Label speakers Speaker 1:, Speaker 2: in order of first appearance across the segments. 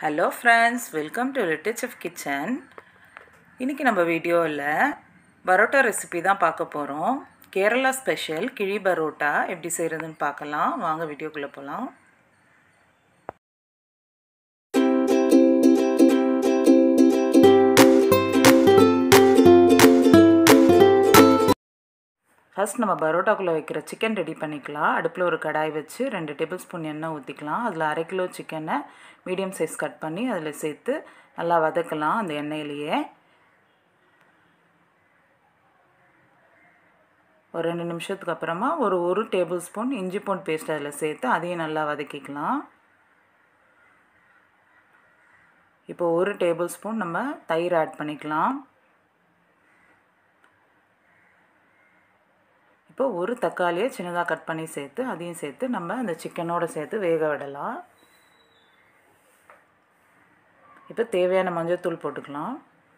Speaker 1: Hello friends, welcome to Little Chef Kitchen. இன்னைக்கு நம்ம வீடியோல பரோட்டா ரெசிபி தான் பார்க்க போறோம். கேரளா ஸ்பெஷல் கிழி பரோட்டா எப்படி செய்யறதுன்னு பார்க்கலாம். வாங்க வீடியோக்குள்ள போலாம். ஃபர்ஸ்ட் நம்ம பரோட்டாக்குள்ள வைக்கிற சிக்கன் ரெடி பண்ணிக்கலாம். அடுப்புல ஒரு கடாய் வச்சு 2 டேபிள்ஸ்பூன் எண்ணெய் ஊத்திக்கலாம். அதுல 1/2 கிலோ சிக்கனை மீடியம் சைஸ் கட் பண்ணி அதுல சேர்த்து நல்லா வதக்கலாம் அந்த எண்ணெயிலேயே. ஒரு 2 நிமிஷத்துக்கு அப்புறமா ஒரு டேபிள்ஸ்பூன் இஞ்சி பூண்டு பேஸ்ட் அதில் சேர்த்து அதையும் நல்லா வதக்கிக்கலாம். இப்போ 1 டேபிள்ஸ்பூன் நம்ம தயிர் ஆட் பண்ணிக்கலாம். இப்போ ஒரு தக்காளியை சின்னதாக கட் பண்ணி சேர்த்து அதையும் சேர்த்து நம்ம அந்த சிக்கனோட சேர்த்து வேக விடலாம். இப்போ தேவையான மஞ்சள்தூள் போட்டுக்கலாம்.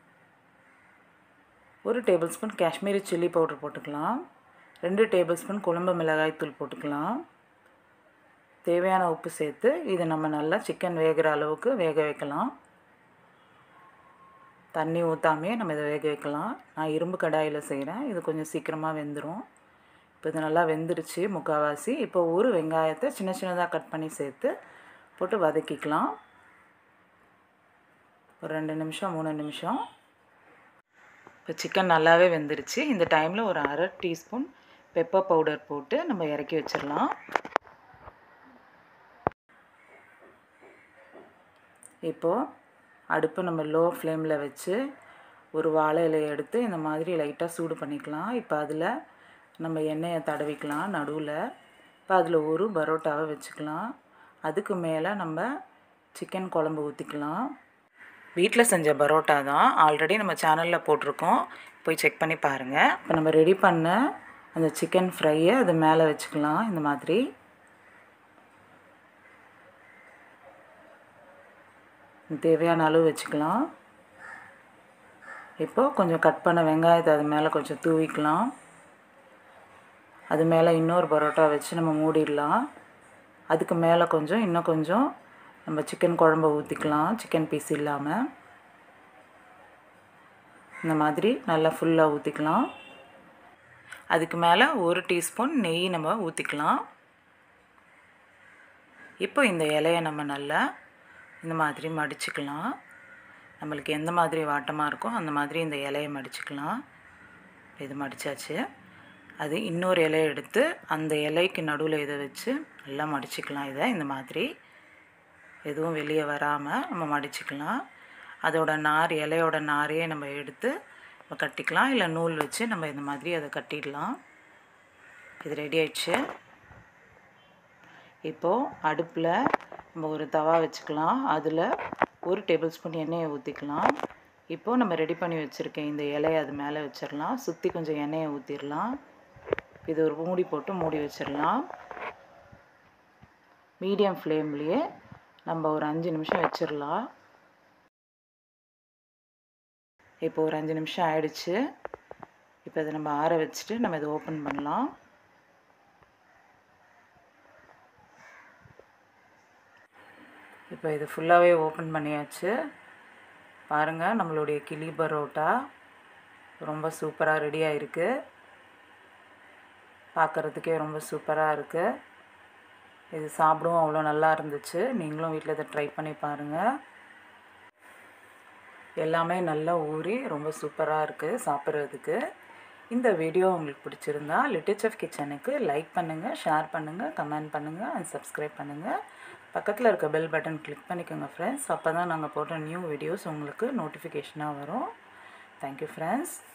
Speaker 1: 1 டேபிள்ஸ்பூன் காஷ்மீரி சில்லி பவுடர் போட்டுக்கலாம். 2 டேபிள்ஸ்பூன் குழம்பு மிளகாய் தூள் போட்டுக்கலாம். தேவையான உப்பு சேர்த்து இதை நம்ம நல்லா சிக்கன் வேகிற அளவுக்கு வேக வைக்கலாம். தண்ணி ஊற்றாமையே நம்ம இதை வேக வைக்கலாம். நான் இரும்பு கடாயில் செய்கிறேன், இது கொஞ்சம் சீக்கிரமாக வெந்துடும். இப்போ இது நல்லா வெந்துருச்சு முக்கால்வாசி. இப்போ ஒரு வெங்காயத்தை சின்ன சின்னதாக கட் பண்ணி சேர்த்து போட்டு வதக்கிக்கலாம். ஒரு 2 நிமிஷம் 3 நிமிஷம். இப்போ சிக்கன் நல்லாவே வெந்துருச்சு. இந்த டைமில் ஒரு 1/2 டீஸ்பூன் பெப்பர் பவுடர் போட்டு நம்ம இறக்கி வச்சிடலாம். இப்போது அடுப்பு நம்ம லோ ஃப்ளேமில் வச்சு ஒரு வாழை இலையை எடுத்து இந்த மாதிரி லைட்டாக சூடு பண்ணிக்கலாம். இப்போ அதில் நம்ம எண்ணெயை தடவிக்கலாம் நடுவில். இப்போ அதில் ஒரு பரோட்டாவை வச்சுக்கலாம். அதுக்கு மேலே நம்ம சிக்கன் குழம்பு ஊற்றிக்கலாம். வீட்டில் செஞ்ச பரோட்டா தான், ஆல்ரெடி நம்ம சேனலில் போட்டிருக்கோம், போய் செக் பண்ணி பாருங்கள். இப்போ நம்ம ரெடி பண்ண அந்த சிக்கன் ஃப்ரையை அது மேலே வச்சுக்கலாம். இந்த மாதிரி தேவையான அளவு வச்சுக்கலாம். இப்போது கொஞ்சம் கட் பண்ண வெங்காயத்தை அது மேலே கொஞ்சம் தூவிக்கலாம். அது மேலே இன்னொரு பரோட்டா வச்சு நம்ம மூடிடலாம். அதுக்கு மேலே இன்னும் கொஞ்சம் நம்ம சிக்கன் குழம்பு ஊற்றிக்கலாம், சிக்கன் பீஸ் இல்லாமல். இந்த மாதிரி நல்லா ஃபுல்லாக ஊற்றிக்கலாம். அதுக்கு மேலே 1 டீஸ்பூன் நெய் நம்ம ஊற்றிக்கலாம். இப்போ இந்த இலையை நம்ம நல்லா இந்த மாதிரி மடிச்சுக்கலாம். நம்மளுக்கு எந்த மாதிரி வாட்டமாக இருக்கோ அந்த மாதிரி இந்த இலையை மடிச்சுக்கலாம். இது மடித்தாச்சு. அது இன்னொரு இலையை எடுத்து அந்த இலைக்கு நடுவில் இதை வச்சு நல்லா மடிச்சுக்கலாம். இதை இந்த மாதிரி எதுவும் வெளியே வராமல் நம்ம மடிச்சுக்கலாம். அதோட நார், இலையோட நாரையே நம்ம எடுத்து நம்ம கட்டிக்கலாம். இல்லை நூல் வச்சு நம்ம இந்த மாதிரி அதை கட்டிடலாம். இது ரெடி ஆயிடுச்சு. இப்போது அடுப்பில் நம்ம ஒரு தவா வச்சுக்கலாம். அதில் 1 டேபிள்ஸ்பூன் எண்ணெயை ஊற்றிக்கலாம். இப்போது நம்ம ரெடி பண்ணி வச்சுருக்கேன் இந்த இலையை அது மேலே வச்சிடலாம். சுற்றி கொஞ்சம் எண்ணெயை ஊற்றிடலாம். இது ஒரு மூடி போட்டு மூடி வச்சிடலாம். மீடியம் ஃப்ளேம்லேயே நம்ம ஒரு 5 நிமிஷம் வச்சிடலாம். இப்போ ஒரு 5 நிமிஷம் ஆயிடுச்சு. இப்போ இதை நம்ம ஆற வச்சுட்டு நம்ம இதை ஓப்பன் பண்ணலாம். இப்போ இது ஃபுல்லாகவே ஓப்பன் பண்ணியாச்சு. பாருங்கள், நம்மளுடைய கிளி பரோட்டா ரொம்ப சூப்பராக ரெடியாக இருக்குது. பார்க்குறதுக்கே ரொம்ப சூப்பராக இருக்குது. இது சாப்பிடவும் அவ்வளோ நல்லா இருந்துச்சு. நீங்களும் வீட்டில் இதை ட்ரை பண்ணி பாருங்கள். எல்லாமே நல்லா ஊறி ரொம்ப சூப்பராக இருக்குது சாப்பிட்றதுக்கு. இந்த வீடியோ உங்களுக்கு பிடிச்சிருந்தா லிட்டில் செஃப் கிச்சனுக்கு லைக் பண்ணுங்கள், ஷேர் பண்ணுங்கள், கமெண்ட் பண்ணுங்கள் அண்ட் சப்ஸ்கிரைப் பண்ணுங்கள். பக்கத்தில் இருக்க பெல் பட்டன் கிளிக் பண்ணிக்கோங்க ஃப்ரெண்ட்ஸ். அப்போ தான் நாங்கள் போடுற நியூ வீடியோஸ் உங்களுக்கு நோட்டிஃபிகேஷனாக வரும். Thank you friends.